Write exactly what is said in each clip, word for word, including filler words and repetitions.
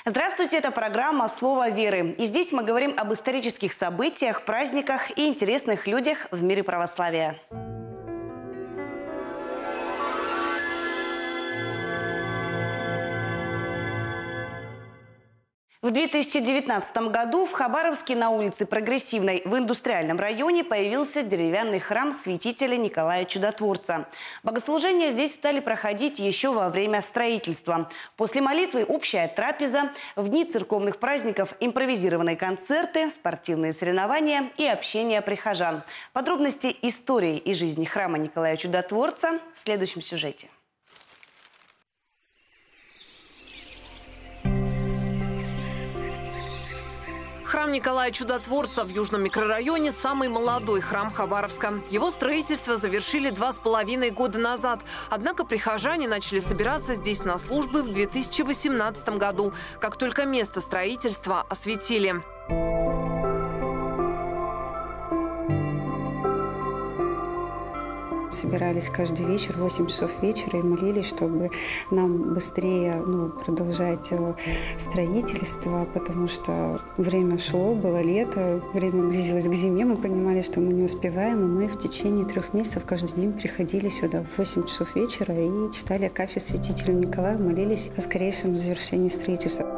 Здравствуйте, это программа «Слово веры». И здесь мы говорим об исторических событиях, праздниках и интересных людях в мире православия. В две тысячи девятнадцатом году в Хабаровске на улице Прогрессивной в индустриальном районе появился деревянный храм святителя Николая Чудотворца. Богослужения здесь стали проходить еще во время строительства. После молитвы общая трапеза, в дни церковных праздников импровизированные концерты, спортивные соревнования и общение прихожан. Подробности истории и жизни храма Николая Чудотворца в следующем сюжете. Храм Николая Чудотворца в Южном микрорайоне – самый молодой храм Хабаровска. Его строительство завершили два с половиной года назад. Однако прихожане начали собираться здесь на службы в две тысячи восемнадцатом году, как только место строительства осветили. Собирались каждый вечер, в восемь часов вечера, и молились, чтобы нам быстрее ну, продолжать строительство, потому что время шло, было лето, время близилось к зиме, мы понимали, что мы не успеваем, и мы в течение трех месяцев каждый день приходили сюда в восемь часов вечера и читали Акафист святителю Николаю, молились о скорейшем завершении строительства.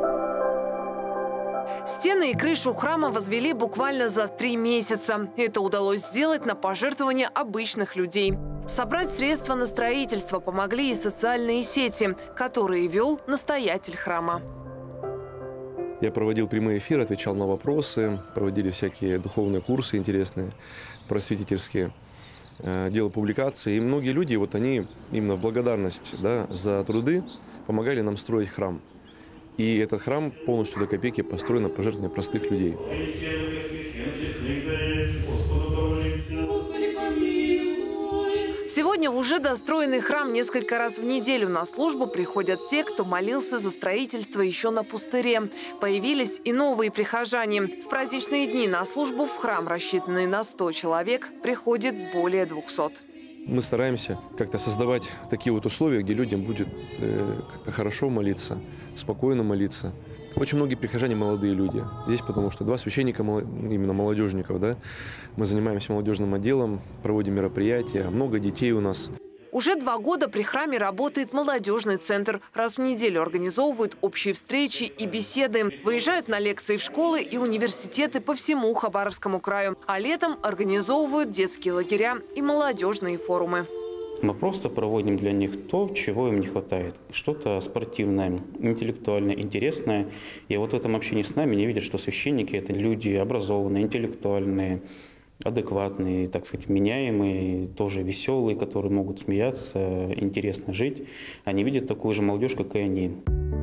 Стены и крышу храма возвели буквально за три месяца. Это удалось сделать на пожертвования обычных людей. Собрать средства на строительство помогли и социальные сети, которые вел настоятель храма. Я проводил прямые эфиры, отвечал на вопросы, проводили всякие духовные курсы интересные, просветительские, делал публикации. И многие люди, вот они именно в благодарность да, за труды помогали нам строить храм. И этот храм полностью до копейки построен на пожертвования простых людей. Сегодня в уже достроенный храм несколько раз в неделю на службу приходят те, кто молился за строительство еще на пустыре. Появились и новые прихожане. В праздничные дни на службу в храм, рассчитанный на сто человек, приходит более двухсот. Мы стараемся как-то создавать такие вот условия, где людям будет э, как-то хорошо молиться, спокойно молиться. Очень многие прихожане молодые люди. Здесь потому что два священника, именно молодежников, да, мы занимаемся молодежным отделом, проводим мероприятия, много детей у нас. Уже два года при храме работает молодежный центр. Раз в неделю организовывают общие встречи и беседы. Выезжают на лекции в школы и университеты по всему Хабаровскому краю. А летом организовывают детские лагеря и молодежные форумы. Мы просто проводим для них то, чего им не хватает. Что-то спортивное, интеллектуальное, интересное. И вот в этом общении с нами не видят, что священники – это люди образованные, интеллектуальные, адекватные, так сказать, вменяемые, тоже веселые, которые могут смеяться, интересно жить. Они видят такую же молодежь, как и они.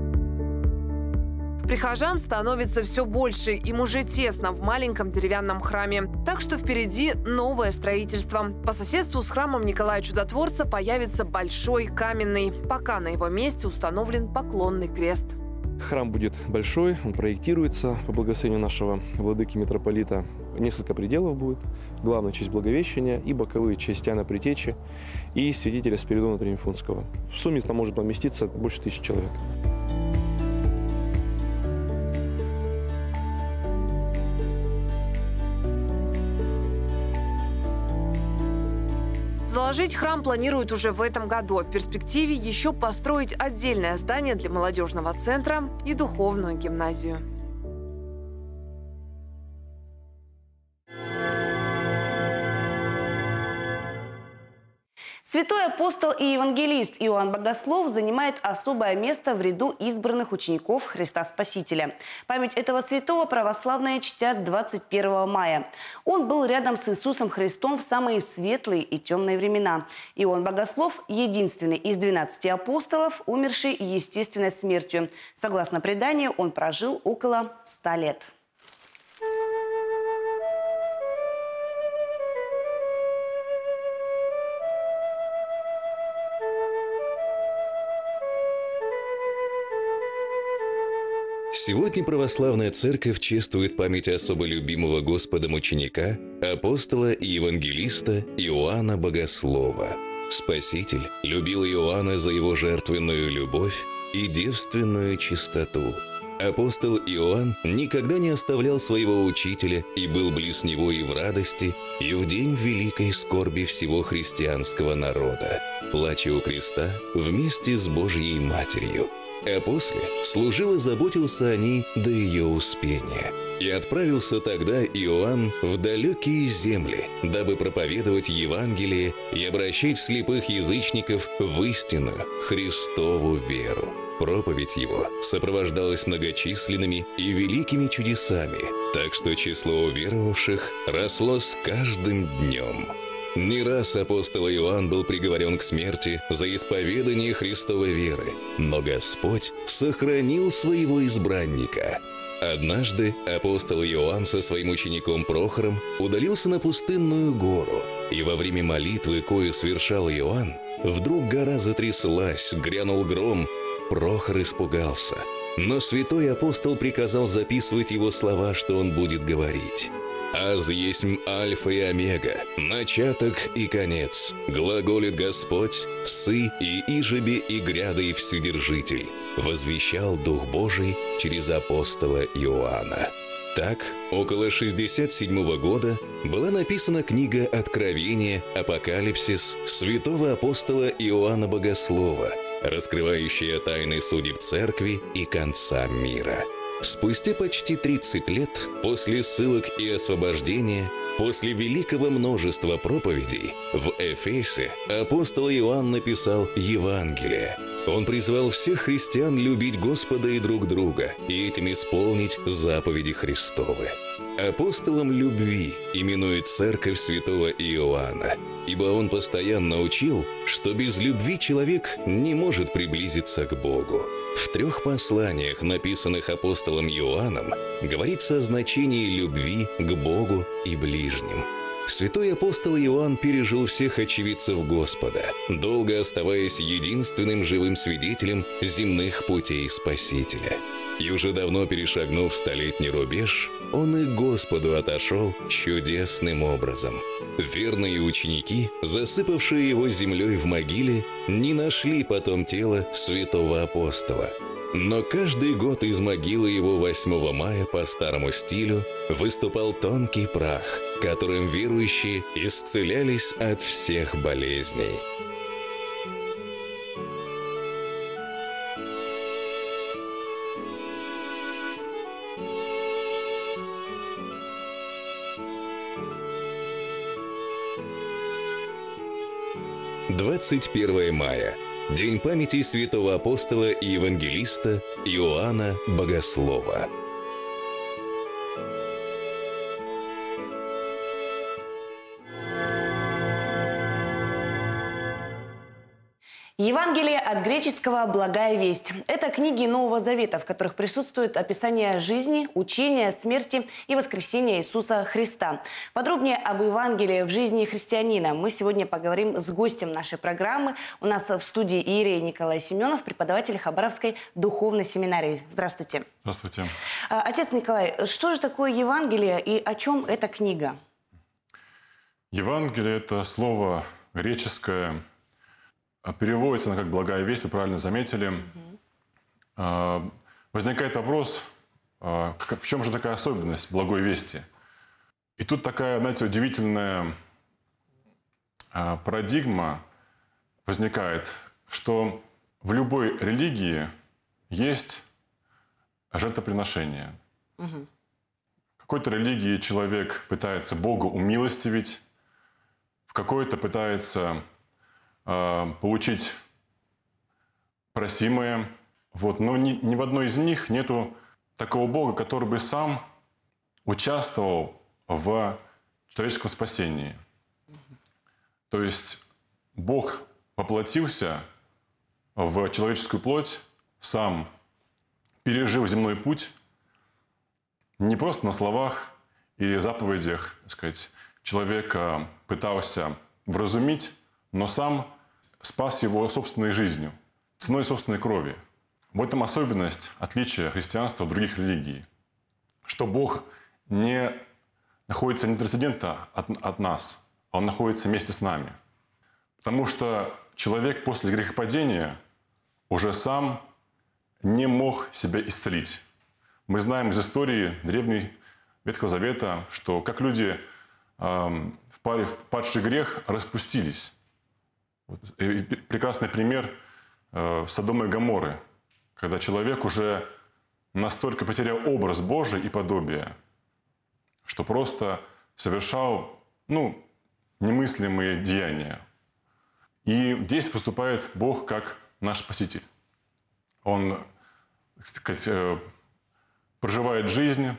Прихожан становится все больше, им уже тесно в маленьком деревянном храме. Так что впереди новое строительство. По соседству с храмом Николая Чудотворца появится большой каменный. Пока на его месте установлен поклонный крест. Храм будет большой, он проектируется по благословению нашего владыки митрополита. Несколько пределов будет. Главная часть Благовещения и боковые части Иоанна Предтечи и святителя Спиридона Триумфунского. В сумме там может поместиться больше тысячи человек. Заложить храм планируют уже в этом году. В перспективе еще построить отдельное здание для молодежного центра и духовную гимназию. Святой апостол и евангелист Иоанн Богослов занимает особое место в ряду избранных учеников Христа Спасителя. Память этого святого православные чтят двадцать первого мая. Он был рядом с Иисусом Христом в самые светлые и темные времена. Иоанн Богослов – единственный из двенадцати апостолов, умерший естественной смертью. Согласно преданию, он прожил около ста лет. Сегодня православная церковь чествует память особо любимого Господом ученика, апостола и евангелиста Иоанна Богослова. Спаситель любил Иоанна за его жертвенную любовь и девственную чистоту. Апостол Иоанн никогда не оставлял своего учителя и был близ него и в радости, и в день великой скорби всего христианского народа, плача у креста вместе с Божьей Матерью. А после служил и заботился о ней до ее успения. И отправился тогда Иоанн в далекие земли, дабы проповедовать Евангелие и обращать слепых язычников в истинную Христову веру. Проповедь его сопровождалась многочисленными и великими чудесами, так что число уверовавших росло с каждым днем. Не раз апостол Иоанн был приговорен к смерти за исповедание Христовой веры, но Господь сохранил своего избранника. Однажды апостол Иоанн со своим учеником Прохором удалился на пустынную гору, и во время молитвы, кою совершал Иоанн, вдруг гора затряслась, грянул гром. Прохор испугался, но святой апостол приказал записывать его слова, что он будет говорить. «Аз есмь альфа и омега, начаток и конец, глаголит Господь, сы и ижебе и гряда и вседержитель», возвещал Дух Божий через апостола Иоанна. Так, около шестьдесят седьмого года была написана книга «Откровение, Апокалипсис» святого апостола Иоанна Богослова, раскрывающая тайны судеб церкви и конца мира. Спустя почти тридцать лет после ссылок и освобождения, после великого множества проповедей, в Эфесе апостол Иоанн написал Евангелие. Он призвал всех христиан любить Господа и друг друга, и этим исполнить заповеди Христовы. Апостолом любви именует церковь святого Иоанна, ибо он постоянно учил, что без любви человек не может приблизиться к Богу. В трех посланиях, написанных апостолом Иоанном, говорится о значении любви к Богу и ближним. Святой апостол Иоанн пережил всех очевидцев Господа, долго оставаясь единственным живым свидетелем земных путей Спасителя. И уже давно перешагнув столетний рубеж, он и к Господу отошел чудесным образом. Верные ученики, засыпавшие его землей в могиле, не нашли потом тело святого апостола. Но каждый год из могилы его восьмого мая по старому стилю выступал тонкий прах, которым верующие исцелялись от всех болезней. двадцать первое мая. День памяти святого апостола и евангелиста Иоанна Богослова. Евангелие от греческого «Благая весть». Это книги Нового Завета, в которых присутствует описание жизни, учения, смерти и воскресения Иисуса Христа. Подробнее об Евангелии в жизни христианина мы сегодня поговорим с гостем нашей программы. У нас в студии иерей Николай Семенов, преподаватель Хабаровской духовной семинарии. Здравствуйте. Здравствуйте. Отец Николай, что же такое Евангелие и о чем эта книга? Евангелие – это слово греческое, переводится она как «благая весть», вы правильно заметили. Угу. Возникает вопрос, в чем же такая особенность благой вести? И тут такая, знаете, удивительная парадигма возникает, что в любой религии есть жертвоприношение. Угу. В какой-то религии человек пытается Бога умилостивить, в какой-то пытается получить просимое. Вот. Но ни, ни в одной из них нету такого Бога, который бы сам участвовал в человеческом спасении. То есть Бог воплотился в человеческую плоть, сам пережил земной путь, не просто на словах и заповедях, так сказать, человека пытался вразумить, но сам спас его собственной жизнью, ценой собственной крови. В этом особенность отличия христианства от других религий. Что Бог не находится не трансцендентно от, от нас, а Он находится вместе с нами. Потому что человек после грехопадения уже сам не мог себя исцелить. Мы знаем из истории древней Ветхого Завета, что как люди э, впали в падший грех, распустились. Вот, и прекрасный пример э, Содома и Гоморры, когда человек уже настолько потерял образ Божий и подобие, что просто совершал, ну, немыслимые деяния. И здесь выступает Бог как наш Спаситель. Он, так сказать, проживает жизнь,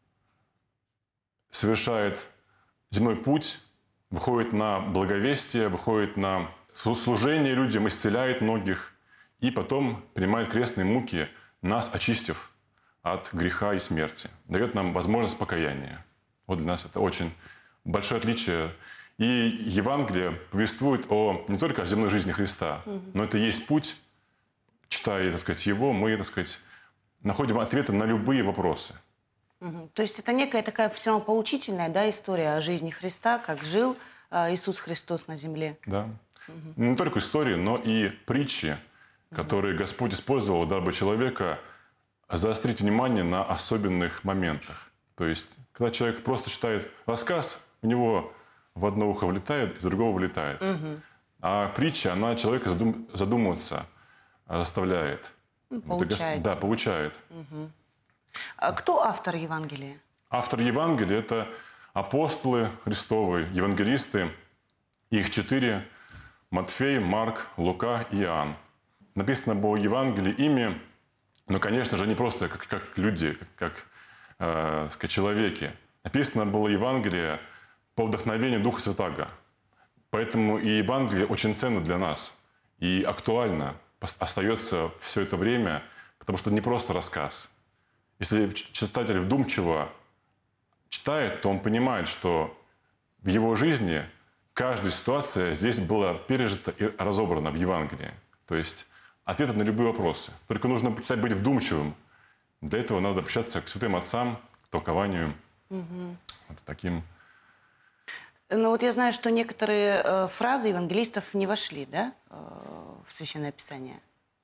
совершает земной путь, выходит на благовестие, выходит на служение людям, исцеляет многих, и потом принимает крестные муки, нас очистив от греха и смерти. Дает нам возможность покаяния. Вот для нас это очень большое отличие. И Евангелие повествует о, не только о земной жизни Христа, но это и есть путь. Читая, так сказать, его, мы, так сказать, находим ответы на любые вопросы. Угу. То есть это некая такая все равно поучительная, да, история о жизни Христа, как жил э, Иисус Христос на земле. Да. Угу. Не только истории, но и притчи, угу. которые Господь использовал, дабы человека заострить внимание на особенных моментах. То есть, когда человек просто читает рассказ, у него в одно ухо влетает, из другого вылетает. Угу. А притча, она человека задум... задумываться заставляет. Получает. Да, получает. Угу. А кто автор Евангелия? Автор Евангелия – это апостолы Христовы, евангелисты. Их четыре – Матфей, Марк, Лука и Иоанн. Написано было Евангелие ими, но, конечно же, не просто как, как люди, как, э, как человеки. Написано было Евангелие по вдохновению Духа Святаго. Поэтому и Евангелие очень ценно для нас и актуально остается все это время, потому что это не просто рассказ. Если читатель вдумчиво читает, то он понимает, что в его жизни каждая ситуация здесь была пережита и разобрана в Евангелии. То есть ответы на любые вопросы. Только нужно читать, быть вдумчивым. Для этого надо общаться к святым отцам, к толкованию. Угу. Вот таким. Ну вот я знаю, что некоторые э, фразы евангелистов не вошли, да, э, в Священное Писание?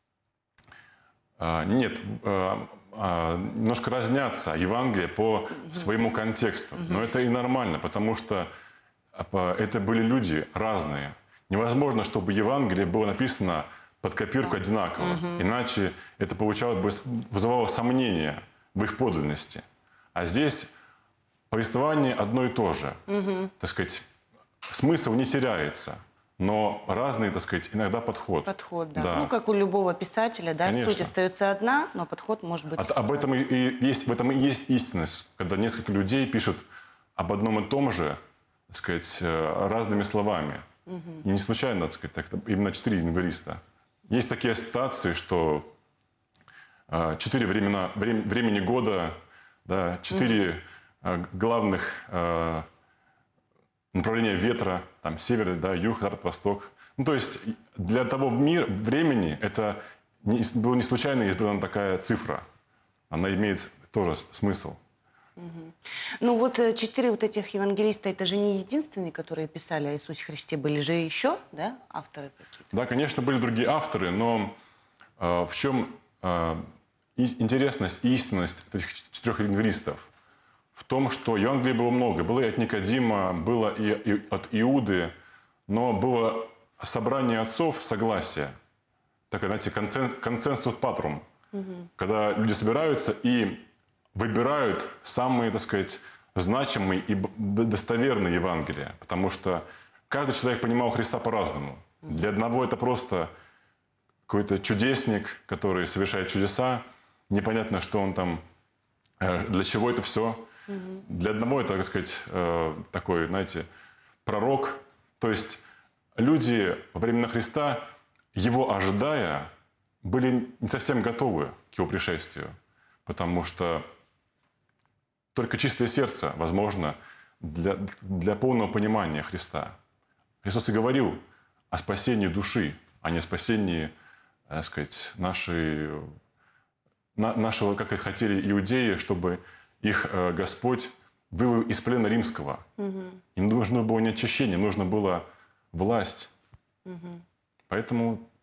А, нет, а, а, немножко разнятся Евангелия по угу. своему контексту. Угу. Но это и нормально, потому что это были люди разные. Невозможно, чтобы Евангелие было написано под копирку да. одинаково. Угу. Иначе это получалось бы, вызывало сомнения в их подлинности. А здесь повествование одно и то же. Угу. Так сказать, смысл не теряется, но разный, так сказать, иногда подход. Подход, да. да. Ну, как у любого писателя, да, Конечно. суть остается одна, но подход может быть... От, об этом и, и есть, в этом и есть истинность, когда несколько людей пишут об одном и том же, так сказать, разными словами. Угу. И не случайно, так сказать, так, именно четыре евангелиста. Есть такие ситуации, что э, четыре времена, врем, времени года, да, четыре... Угу. главных э, направления ветра, там, север, да, юг, запад, восток. Ну, то есть для того мира, времени это не, была не случайно избрана такая цифра. Она имеет тоже смысл. Угу. Ну вот четыре вот этих евангелиста, это же не единственные, которые писали о Иисусе Христе, были же еще, да, авторы какие-то? Да, конечно, были другие авторы, но э, в чем э, интересность и истинность этих четырех евангелистов? В том, что Евангелий было много. Было и от Никодима, было и, и от Иуды, но было собрание отцов согласия. Так, знаете, консенсус патрум. Угу. Когда люди собираются и выбирают самые, так сказать, значимые и достоверные Евангелия. Потому что каждый человек понимал Христа по-разному. Угу. Для одного это просто какой-то чудесник, который совершает чудеса. Непонятно, что он там, для чего это все. Для одного это, так сказать, такой, знаете, пророк. То есть люди во времена Христа, его ожидая, были не совсем готовы к его пришествию. Потому что только чистое сердце возможно для, для полного понимания Христа. Иисус и говорил о спасении души, а не о спасении, так сказать, нашей, нашего, как и хотели иудеи, чтобы их э, Господь вывел из плена римского. Угу. Им нужно было не очищение, нужно было власть. Угу. Поэтому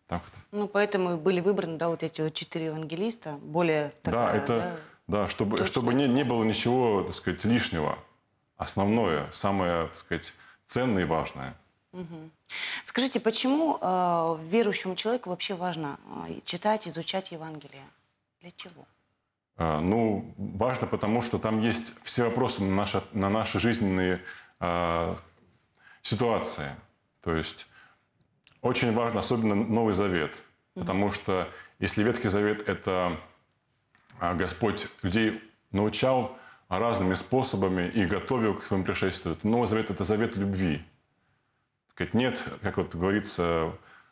Так вот. Ну, поэтому и были выбраны, да, вот эти вот четыре евангелиста, более такая, Да, это, да, да чтобы, чтобы не, не было ничего, так сказать, лишнего. Основное, самое, так сказать, ценное и важное. Угу. Скажите, почему э, верующему человеку вообще важно э, читать, изучать Евангелие? Для чего? А, ну, важно, потому что там есть все вопросы на наши, на наши жизненные а, ситуации. То есть очень важно, особенно Новый Завет. Mm-hmm. Потому что если Ветхий Завет – это а, Господь людей научал разными способами и готовил к своему пришествию, то Новый Завет – это завет любви. Так сказать, нет, как вот говорится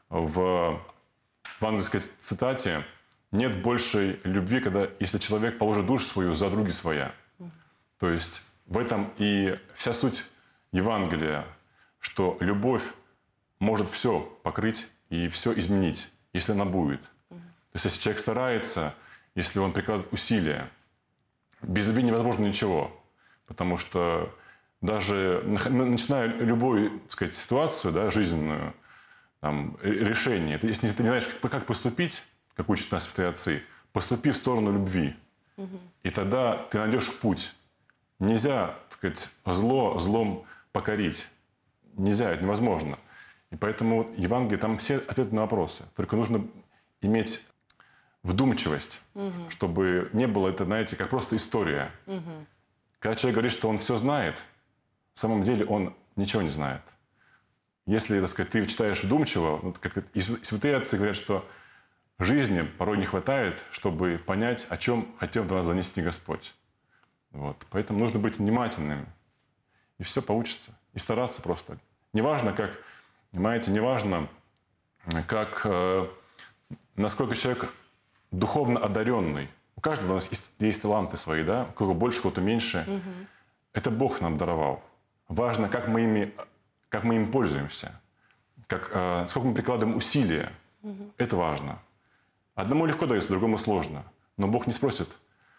в евангельской цитате, нет большей любви, когда, если человек положит душу свою за други своя. Mm-hmm. То есть в этом и вся суть Евангелия, что любовь может все покрыть и все изменить, если она будет. Mm-hmm. То есть если человек старается, если он прикладывает усилия, без любви невозможно ничего. Потому что даже начиная любую, так сказать, ситуацию, да, жизненную, там, решение, если ты не знаешь, как поступить, как учат нас святые отцы, поступи в сторону любви. Угу. И тогда ты найдешь путь. Нельзя, так сказать, зло злом покорить. Нельзя, это невозможно. И поэтому Евангелие, там все ответы на вопросы. Только нужно иметь вдумчивость, угу. чтобы не было это, знаете, как просто история. Угу. Когда человек говорит, что он все знает, на самом деле он ничего не знает. Если, так сказать, ты читаешь вдумчиво, вот как и святые отцы говорят, что жизни порой не хватает, чтобы понять, о чем хотел до нас донести Господь. Вот. Поэтому нужно быть внимательными. И все получится. И стараться просто. Неважно, как, понимаете, неважно, как, э, насколько человек духовно одаренный. У каждого у нас есть, есть таланты свои, да? У кого больше, у кого-то меньше. Угу. Это Бог нам даровал. Важно, как мы ими, как мы им пользуемся. Как, э, сколько мы прикладываем усилия. Угу. Это важно. Одному легко дается, другому сложно. Но Бог не спросит.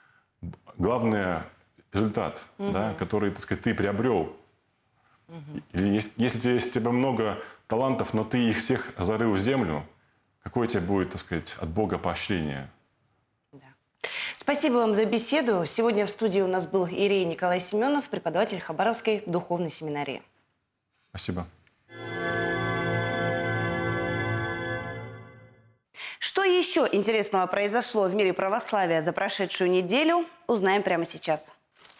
Главное – результат, угу. да, который, так сказать, ты приобрел. Угу. Или если, если у тебя много талантов, но ты их всех зарыл в землю, какое тебе будет, так сказать, от Бога поощрение? Да. Спасибо вам за беседу. Сегодня в студии у нас был иерей Николай Семенов, преподаватель Хабаровской духовной семинарии. Спасибо. Что еще интересного произошло в мире православия за прошедшую неделю, узнаем прямо сейчас.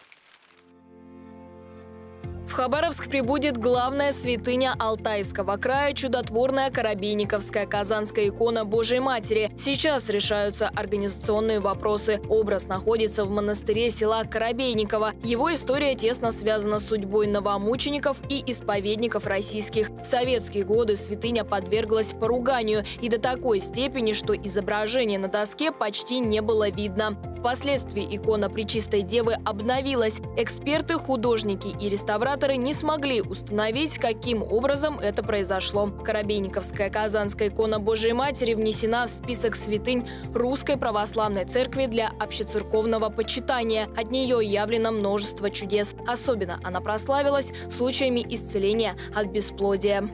В Хабаровск прибудет главная святыня Алтайского края – чудотворная Коробейниковская Казанская икона Божией Матери. Сейчас решаются организационные вопросы. Образ находится в монастыре села Коробейниково. Его история тесно связана с судьбой новомучеников и исповедников российских. В советские годы святыня подверглась поруганию и до такой степени, что изображение на доске почти не было видно. Впоследствии икона Пречистой Девы обновилась. Эксперты, художники и реставраторы не смогли установить, каким образом это произошло. Коробейниковская Казанская икона Божией Матери внесена в список святынь Русской Православной Церкви для общецерковного почитания. От нее явлено множество чудес. Особенно она прославилась случаями исцеления от бесплодия.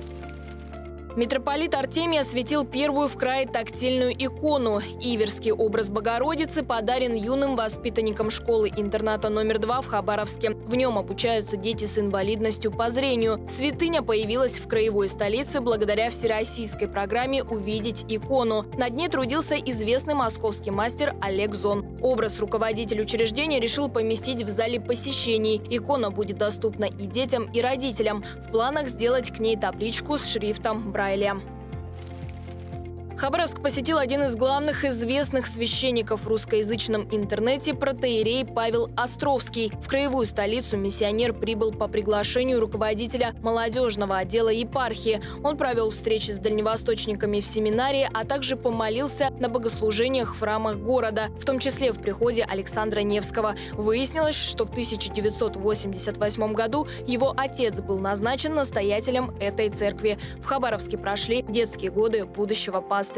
Митрополит Артемий осветил первую в крае тактильную икону. Иверский образ Богородицы подарен юным воспитанникам школы-интерната номер два в Хабаровске. В нем обучаются дети с инвалидностью по зрению. Святыня появилась в краевой столице благодаря всероссийской программе «Увидеть икону». Над ней трудился известный московский мастер Олег Зон. Образ руководитель учреждения решил поместить в зале посещений. Икона будет доступна и детям, и родителям. В планах сделать к ней табличку с шрифтом Брайля. Хабаровск посетил один из главных известных священников в русскоязычном интернете – протоиерей Павел Островский. В краевую столицу миссионер прибыл по приглашению руководителя молодежного отдела епархии. Он провел встречи с дальневосточниками в семинарии, а также помолился на богослужениях в храмах города, в том числе в приходе Александра Невского. Выяснилось, что в тысяча девятьсот восемьдесят восьмом году его отец был назначен настоятелем этой церкви. В Хабаровске прошли детские годы будущего пастыря.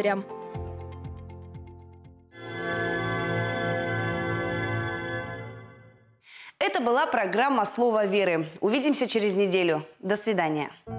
Это была программа «Слово веры». Увидимся через неделю. До свидания.